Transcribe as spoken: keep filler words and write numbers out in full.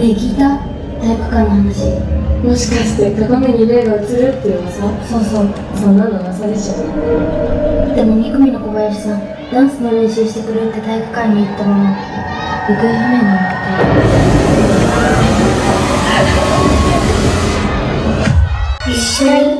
え、聞いた？体育館の話。 もしかして鏡に霊が映るっていう噂？ そうそう。 そんなの噂でしょ。 でもに組の小林さん、ダンスの練習してくれって体育館に行ったまま行方不明になって。一緒に